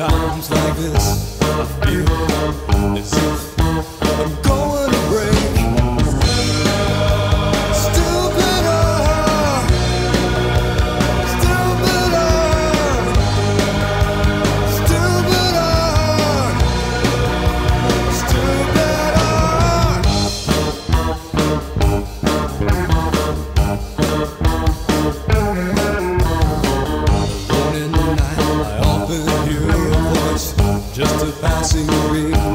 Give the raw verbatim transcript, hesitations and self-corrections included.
Times like this, I feel as if I'm going to break. Stupid heart, stupid heart, stupid heart, stupid heart. Alone in the night, I often hear your voice, just a passing dream.